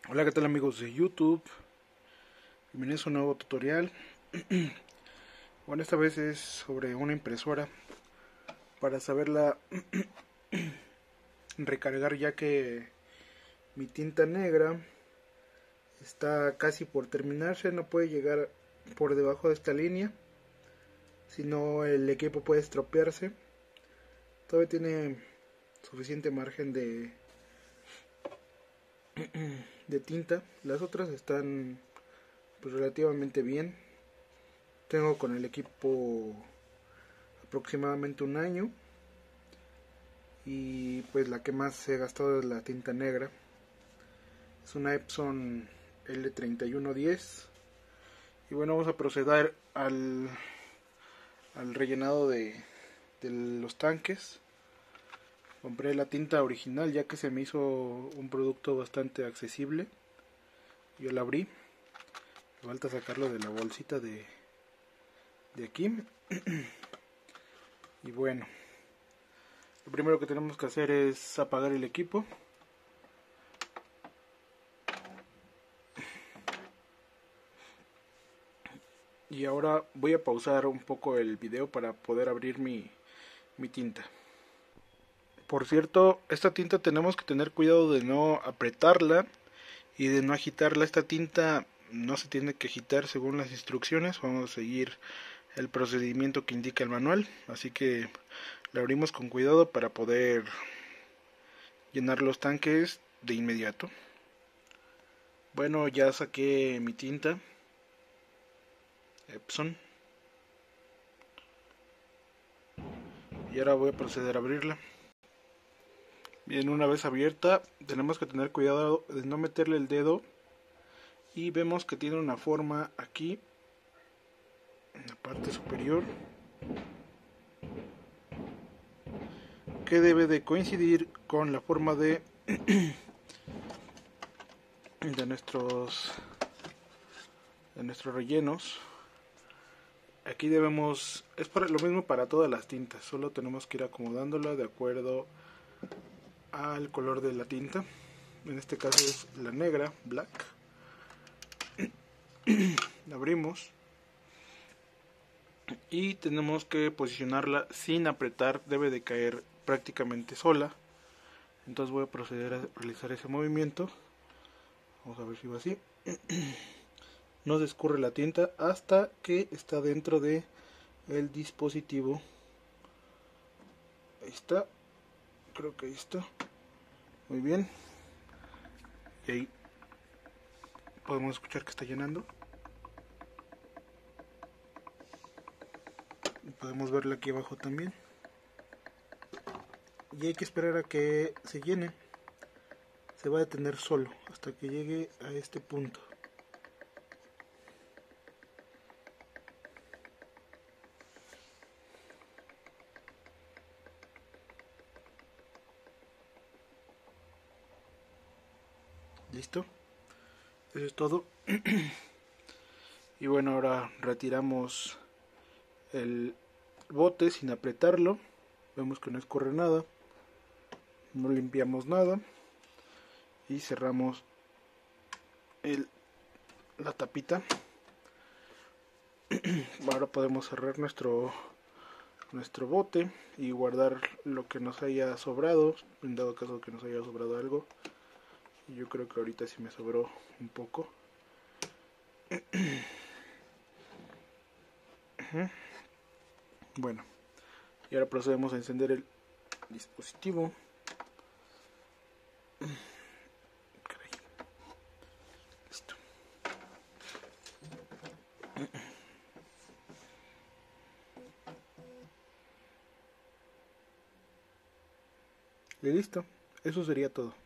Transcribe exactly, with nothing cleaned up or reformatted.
Hola, ¿qué tal amigos de YouTube? Bienvenidos a un nuevo tutorial. Bueno, esta vez es sobre una impresora para saberla recargar, ya que mi tinta negra está casi por terminarse, no puede llegar por debajo de esta línea, si no el equipo puede estropearse. Todavía tiene suficiente margen de de tinta. Las otras están pues relativamente bien. Tengo con el equipo aproximadamente un año y pues la que más he gastado es la tinta negra. Es una Epson L treinta y uno diez. Y bueno, vamos a proceder al, al rellenado de, de los tanques. Compré la tinta original ya que se me hizo un producto bastante accesible. Yo la abrí. Me falta sacarlo de la bolsita de, de aquí. Y bueno, lo primero que tenemos que hacer es apagar el equipo. Y ahora voy a pausar un poco el video para poder abrir mi, mi tinta. Por cierto, esta tinta tenemos que tener cuidado de no apretarla y de no agitarla. Esta tinta no se tiene que agitar según las instrucciones. Vamos a seguir el procedimiento que indica el manual. Así que la abrimos con cuidado para poder llenar los tanques de inmediato. Bueno, ya saqué mi tinta Epson. Y ahora voy a proceder a abrirla. Bien, una vez abierta, tenemos que tener cuidado de no meterle el dedo. Y vemos que tiene una forma aquí, en la parte superior, que debe de coincidir con la forma de, de nuestros, de nuestros rellenos. Aquí debemos, es para, lo mismo para todas las tintas, solo tenemos que ir acomodándola de acuerdo al color de la tinta. En este caso es la negra, black. La abrimos y tenemos que posicionarla sin apretar, debe de caer prácticamente sola. Entonces voy a proceder a realizar ese movimiento. Vamos a ver si va así. No se escurre la tinta hasta que está dentro de el dispositivo. Ahí está, creo que ahí está. Muy bien. Y ahí podemos escuchar que está llenando. Y podemos verla aquí abajo también. Y hay que esperar a que se llene. Se va a detener solo hasta que llegue a este punto. Listo, eso es todo. Y bueno, ahora retiramos el bote sin apretarlo. Vemos que no escurre nada, no limpiamos nada y cerramos el, la tapita. Ahora podemos cerrar nuestro nuestro bote y guardar lo que nos haya sobrado, en dado caso que nos haya sobrado algo. Yo creo que ahorita sí me sobró un poco. Bueno, y ahora procedemos a encender el dispositivo. Listo. Y listo, eso sería todo.